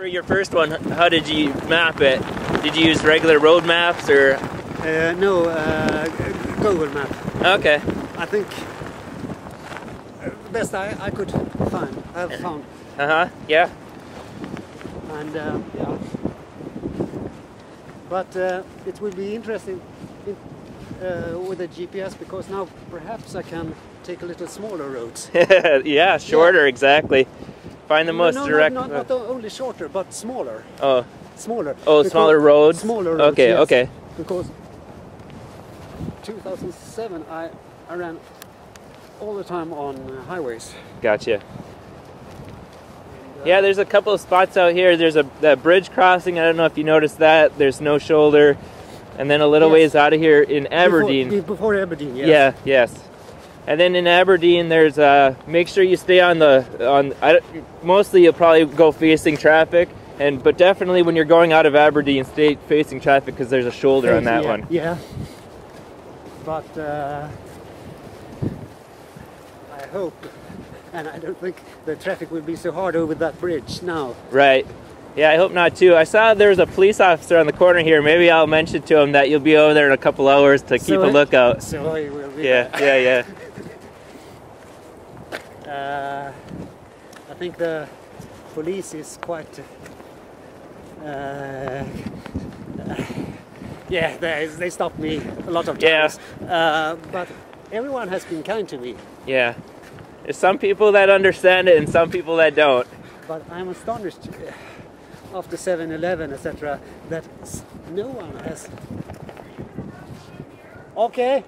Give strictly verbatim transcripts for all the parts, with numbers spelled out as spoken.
your first one, how did you map it? Did you use regular road maps or? Uh, no, uh, Google map. Okay. I think the best I, I could find, have found. Uh huh. Yeah. And uh, yeah. But uh, it will be interesting in, uh, with the G P S, because now perhaps I can take a little smaller roads. Yeah, shorter, yeah. Exactly. Find the no, most no, direct. Not, not, not only shorter, but smaller. Oh. Smaller. Oh, smaller roads. Smaller roads. Okay. Yes. Okay. Because two thousand seven, I I ran all the time on uh, highways. Gotcha. And, uh, yeah, there's a couple of spots out here. There's a that bridge crossing. I don't know if you noticed that. There's no shoulder, and then a little yes. ways out of here in Aberdeen. Before, before Aberdeen, yes. Yeah. Yes. And then in Aberdeen, there's uh, make sure you stay on the on. I, mostly, you'll probably go facing traffic, and but definitely when you're going out of Aberdeen, stay facing traffic because there's a shoulder Facing, on that yeah, one. Yeah. But uh, I hope, and I don't think the traffic will be so hard over that bridge now. Right. Yeah, I hope not too. I saw there was a police officer on the corner here. Maybe I'll mention to him that you'll be over there in a couple hours to so keep a lookout. So he will be Yeah, there. yeah, yeah. Uh, I think the police is quite. Uh, yeah, they they stopped me a lot of times. Yeah. Uh, but everyone has been kind to me. Yeah. There's some people that understand it and some people that don't. But I'm astonished after seven eleven, et cetera, that no one has. Okay.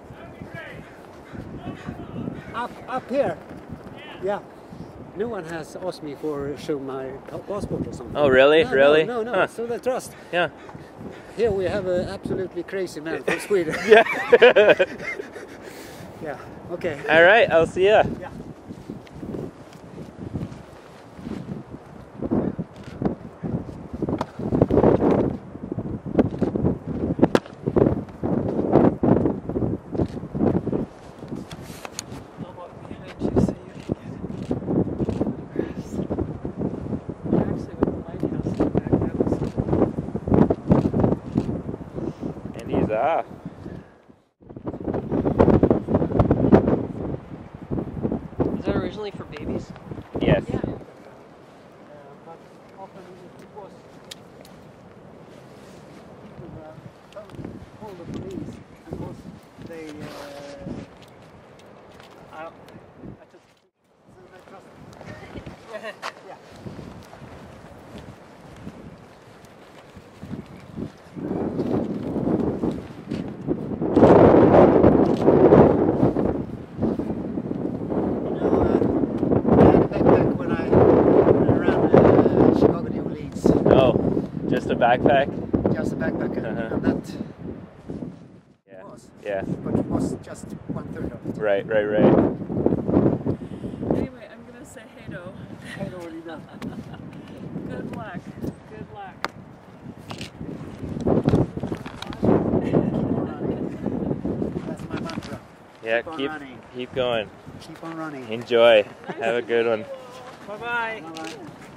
Up, up here. Yeah. No one has asked me for show my passport or something. Oh, really? No, really? No, no, no. Huh. So they trust. Yeah. Here we have an absolutely crazy man from Sweden. Yeah. Yeah. Okay. All right. I'll see ya. Yeah. Ah. Is that originally for babies? Yes. Yeah. Uh, but often it was to uh, call the police, and was they uh, I, I just so they trust. Yeah. Just a backpack? Just a backpack, Uh-huh. and that Yeah. was. Yeah. But it was just one third of it. Right, right, right. Anyway, I'm gonna say hey do. Hey, Olivia. Good luck. Good luck. That's my mantra. Yeah, Keep on keep running. keep going. Keep on running. Enjoy. Have a good one. Bye bye. Bye-bye.